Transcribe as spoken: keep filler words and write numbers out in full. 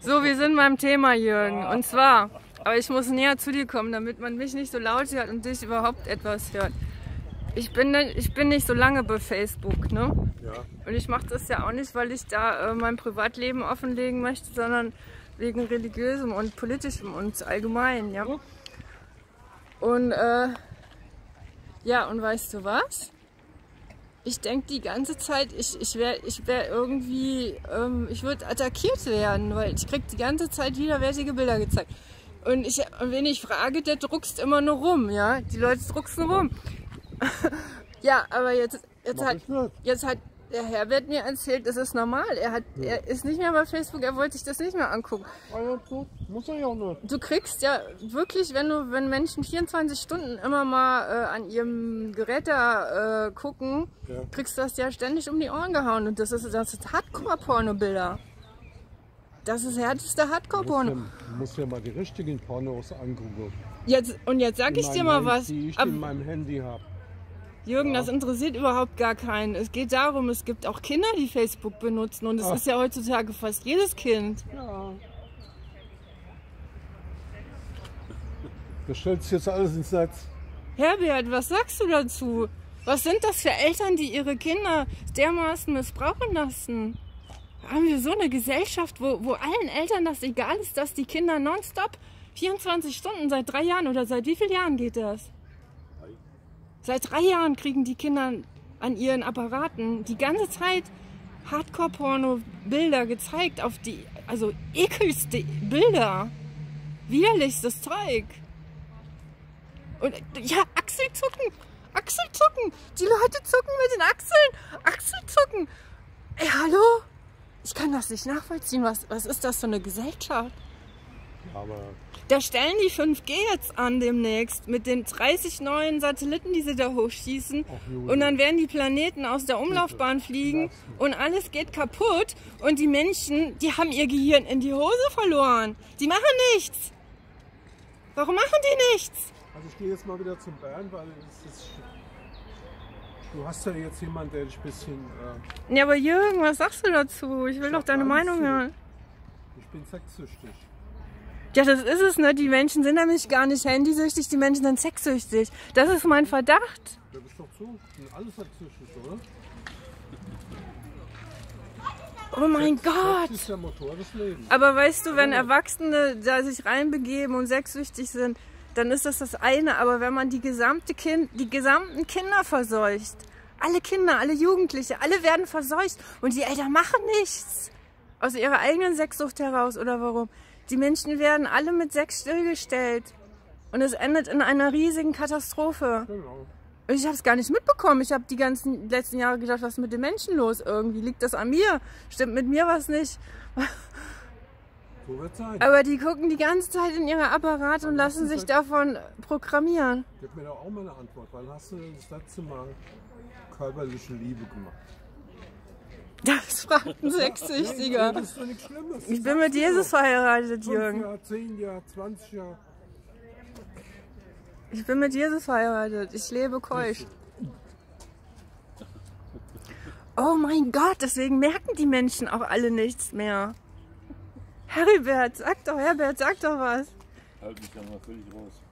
So, wir sind beim Thema, Jürgen. Und zwar, aber ich muss näher zu dir kommen, damit man mich nicht so laut hört und dich überhaupt etwas hört. Ich bin, ich bin nicht so lange bei Facebook, ne? Ja. Und ich mache das ja auch nicht, weil ich da äh, mein Privatleben offenlegen möchte, sondern wegen religiösem und politischem und allgemein, ja. Und äh, ja, und weißt du was? Ich denke die ganze Zeit, ich, ich wäre ich wär irgendwie, ähm, ich würde attackiert werden, weil ich krieg die ganze Zeit widerwärtige Bilder gezeigt. Und, ich, und wen ich frage, der druckst immer nur rum, ja. Die Leute drucksen rum. Ja, aber jetzt, jetzt, hat, jetzt hat der Herbert mir erzählt, das ist normal. Er, hat, ja. er ist nicht mehr bei Facebook, er wollte sich das nicht mehr angucken. Also, muss er ja auch nicht. Du kriegst ja wirklich, wenn du, wenn Menschen vierundzwanzig Stunden immer mal äh, an ihrem Gerät da äh, gucken, ja. kriegst du das ja ständig um die Ohren gehauen. Und das ist, das ist Hardcore-Porno-Bilder. Das ist härteste Hardcore-Porno. Du musst, musst ja mal die richtigen Pornos angucken. Jetzt, und jetzt sag ich dir mal Handy, was. Die ich Ab, in meinem Handy habe. Jürgen, ja. das interessiert überhaupt gar keinen. Es geht darum, es gibt auch Kinder, die Facebook benutzen. Und es ist ja heutzutage fast jedes Kind. Ja. Du stellst jetzt alles ins Netz. Herbert, was sagst du dazu? Was sind das für Eltern, die ihre Kinder dermaßen missbrauchen lassen? Haben wir so eine Gesellschaft, wo, wo allen Eltern das egal ist, dass die Kinder nonstop vierundzwanzig Stunden seit drei Jahren oder seit wie vielen Jahren geht das? Seit drei Jahren kriegen die Kinder an ihren Apparaten die ganze Zeit Hardcore-Porno-Bilder gezeigt, auf die, also ekelste Bilder. Widerlichstes Zeug. Und ja, Achselzucken, Achselzucken. Die Leute zucken mit den Achseln. Achselzucken. Ey, hallo? Ich kann das nicht nachvollziehen. Was, was ist das für eine Gesellschaft? Aber da stellen die fünf G jetzt an demnächst mit den dreißig neuen Satelliten, die sie da hochschießen. Ach, und dann werden die Planeten aus der Umlaufbahn fliegen und alles geht kaputt. Und die Menschen, die haben ihr Gehirn in die Hose verloren. Die machen nichts. Warum machen die nichts? Also ich gehe jetzt mal wieder zum Bernd, weil es ist, du hast ja jetzt jemanden, der dich ein bisschen... Äh, ja, aber Jürgen, was sagst du dazu? Ich will ich doch deine Meinung hören. Ich bin sexsüchtig. Ja, das ist es, ne? Die Menschen sind nämlich gar nicht handysüchtig, die Menschen sind sexsüchtig. Das ist mein Verdacht. Das ist doch so. Sind alle sexsüchtig, oder? Oh mein Sex, Gott! Sex ist der Motor des Lebens. Aber weißt du, wenn Erwachsene da sich reinbegeben und sexsüchtig sind, dann ist das das eine. Aber wenn man die gesamte Kind, die gesamten Kinder verseucht, alle Kinder, alle Jugendliche, alle werden verseucht und die Eltern machen nichts. Aus ihrer eigenen Sexsucht heraus oder warum? Die Menschen werden alle mit Sex stillgestellt und es endet in einer riesigen Katastrophe. Genau. Und ich habe es gar nicht mitbekommen. Ich habe die ganzen letzten Jahre gedacht, was ist mit den Menschen los irgendwie? Liegt das an mir? Stimmt mit mir was nicht? So wird's sein. Aber die gucken die ganze Zeit in ihre Apparate und lassen sich davon programmieren. Gib mir doch auch mal eine Antwort. Wann hast du das letzte Mal körperliche Liebe gemacht? Das fragt ein Sexsüchtiger. Das ist doch nichts Schlimmes. Ich bin mit Jesus verheiratet, Jürgen. fünf Jahre, zehn Jahre, zwanzig Jahre. Ich bin mit Jesus verheiratet. Ich lebe keusch. Oh mein Gott, deswegen merken die Menschen auch alle nichts mehr. Herbert, sag doch, Herbert, sag doch was. Halt mich ja mal völlig raus.